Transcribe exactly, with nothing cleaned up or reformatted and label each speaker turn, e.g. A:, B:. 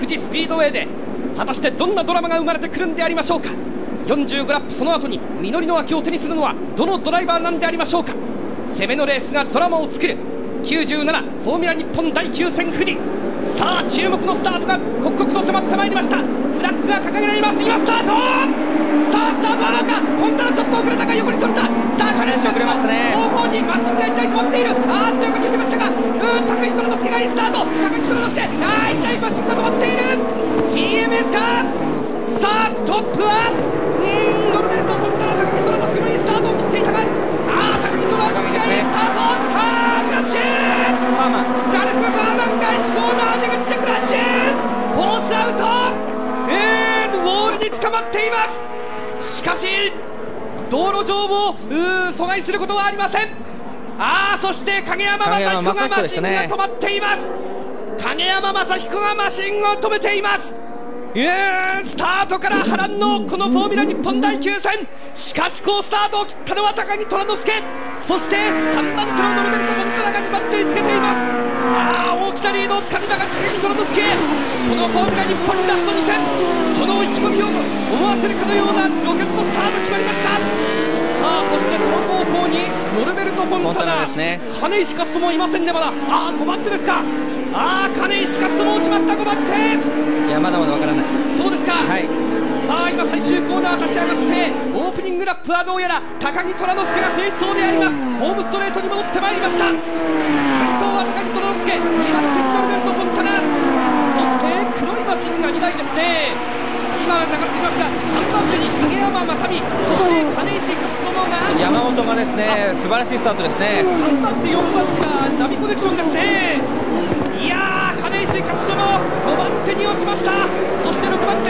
A: 富士スピードウェイで果たしてどんなドラマが生まれてくるんでありましょうか。よんじゅうごラップその後に実りの秋を手にするのはどのドライバーなんでありましょうか。攻めのレースがドラマを作るきゅうじゅうななフォーミュラ日本第きゅう戦富士。さあ注目のスタートが刻々と迫ってまいりました。フラッグが掲げられます。今スタート。さあスタートはどうか。フォンタナちょっと遅れたが横にそれた。さあ金石が後方にマシンが一体止まっている。あーっと横に行きましたが、うーん高木虎之介がいいスタート。高木虎之介、あー一体マシンが止まっている。 ティーエムエス か。さあトップはうーんノルベルト・フォンタナ、高木虎之介もいいスタートを切っていたが、あー高木虎之介がいいスタート。あークラッシュ。ガルク・ファーマンがいちコーナー出口でクラッシュ。コースアウト。えー、ウォールに捕まっています。しかし道路上をうー阻害することはありません。あーそして影山正彦がマシンが止まっています。影山正彦がマシンを止めています。うーんスタートから波乱のこのフォーミュラ日本第きゅう戦。しかしこうスタートを切ったのは高木虎之介、そしてさんばん手のノルベルト・フォンタナがにばん手につけています。あー大きなリードをつかんだが高木虎之介、このフォーミュラ日本ラストに戦、その意気込みを思わせるかのようなロケットスタート決まりました。さあそしてその後方にノルベルト・フォンタナ、ね、金石勝人もいませんねまだ。あーごばん手ですか。あー金石勝人も落ちました。ごばん手。
B: いやまだまだわからない。
A: そうですか、はい、さあ今最終コーナー立ち上がってオープニングラップはどうやら高木虎之介が制しそうであります。ホームストレートに戻ってまいりました。先頭は高木虎之介、にばん手にノルベルト・フォンタナ、そして黒いマシンがにだいですね。今上がっていますがさんばん手に影山正美、そして金石勝友が
B: 山本がですね素晴らしいスタートですね。
A: さんばん手よんばん手がナビコネクションですね。いやー金石勝友ごばん手に落ちました。そしてろくばん